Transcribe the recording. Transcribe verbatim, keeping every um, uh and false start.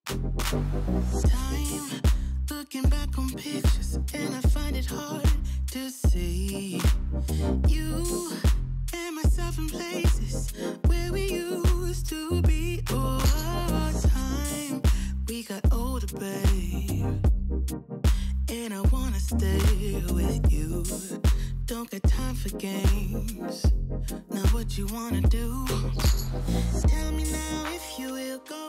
Time, looking back on pictures, and I find it hard to see you and myself in places where we used to be. Oh, time, we got older, babe, and I wanna stay with you. Don't got time for games. Now what you wanna do? Tell me now if you will go.